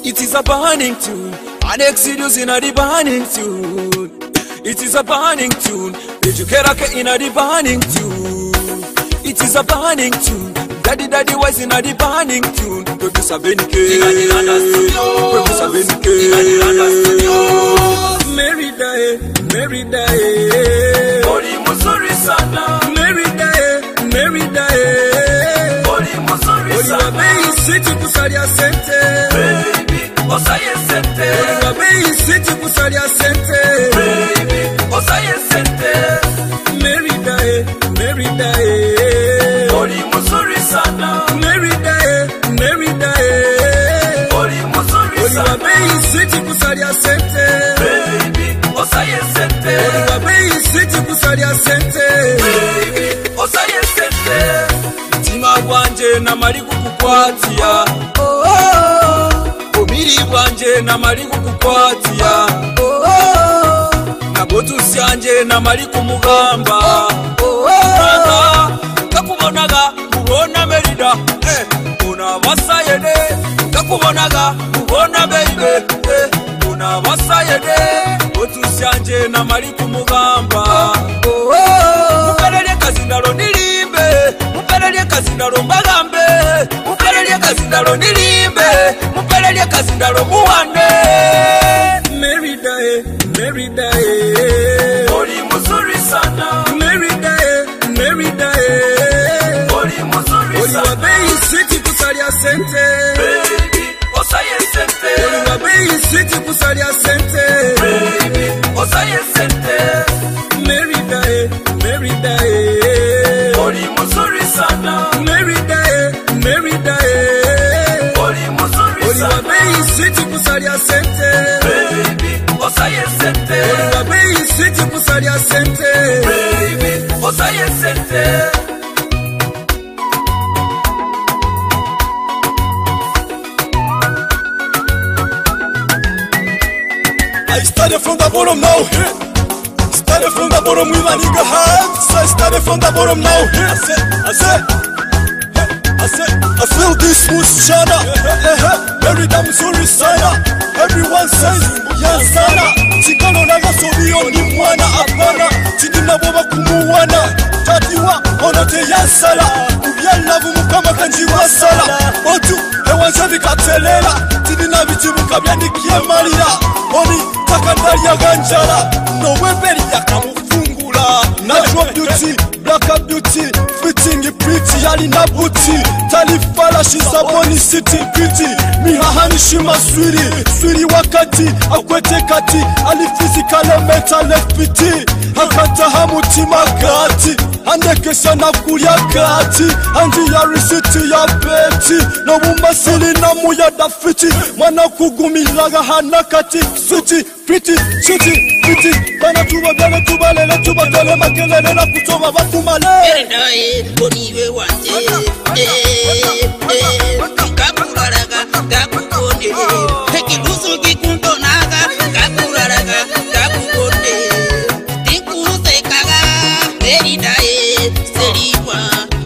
It is a burning tune, an Exodus in a burning tune. It is a burning tune, Rejukerake in a burning tune. It is a burning tune, Daddy was in a burning tune. Producer Benike, Producer Benike, Mary Day, Mary Day, Ori Musuri Sana, Mary Day, Mary Day, Ori Musuri Sana, Baby City Kusaria Sente, Baby, Osaye Sente, Baby City Kusaria Sente, Baby, Osaye Sente, Mary Day, Mary Day, Ori Musuri Sana, Mary Day, Mary Day, Ori Musuri Sana, Baby City Kusaria Sente, Baby, Osaye Sente, Baby City Kusaria Sente, Baby, Osaye Sente, Tima wanje na mali kukukwatia, Omiri wanje na mali kukukwatia, Nagotu syanje na mali kumugamba, Kakubonaga kubona Merida, Una basayede, Kakubonaga kubona baby, Una basayede, Otu syanje na mali kumugamba, Muperele kazindalo nilimbe, Muperele kazindalo mbagambe, Muperele kazindalo nilimbe, Muperele kazindalo muwane. Mary Day, Mary Day, Ori Musuri Sana, Mary Day, Mary Day, Ori Musuri Sana, Baby City Kusaria Sente, Baby, Osaye Sente, Baby City Kusaria Sente, Baby, Osaye Sente, Mary Day, Mary Day, Ori Musuri Sana, Mary Day, Mary Day, Ori Musuri Sana, Baby City Kusaria Sente, Baby, Osaye Sente, Baby City Kusaria Sente, Baby, Osaye Sente. I started from the bottom now. Started from the bottom with my nigga hands. I started from the bottom now. I feel this smooth shana. Very damn sorry sana. Everyone says Yansana. Chikano naga sobiyo ni mwana apana. Chidina boba kumuwana. Tatiwa onote Yansala. Ubyalavu mukama kanji wasala. Otu ewanza vikatelela. Chidina bichibu kabyandikie malira. Oni takandari ya ganjala. Nowebeli ya kamufungula. Natural beauty, black beauty, fitting pretty, yali na booty. Talifala she's a boni city beauty. Mihahani shima swiri wakati akwete kati. Ali physical and mental FPT. Hakata hamutima kati. Andekesha na kulia kati. Andi ya risiti ya beti. No umasili na muya da fiti. Mana kugumilaga hanakati. Switi, pretty, shitty, pretty. Bana tuba gane tuba lele tuba gane makelele na kutoma batumale. Erendae, boniwe wanje. Kakuraraga, kakukone. Hekilusu kikuntonaga, kakuraraga, kakukone. Tinkuse kaga, erendae, seriwa.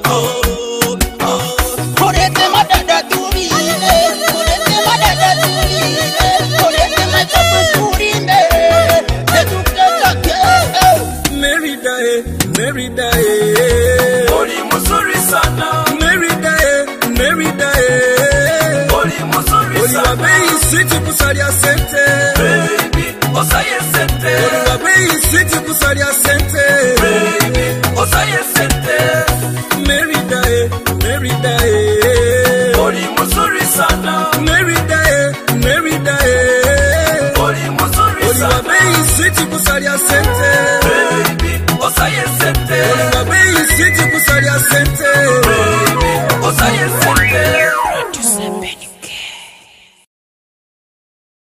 Korete madada turine, korete madada turine, korete madada turine. Mary Day, Mary Day, Ori Musuri Sana, Mary Day, Mary Day, Ori Musuri Sana, Baby City Kusaria Sente, Baby, Osaye Sente, Baby City Kusaria Sente, Baby, Osaye Sente, Mary Day, Mary Day, Ori Musuri Sana, Mary Day, Mary Day, Ori Musuri Sana, Baby City Kusaria Sente, Baby, Osaye Sente, Baby City Kusaria Sente, Baby, Osaye Sente.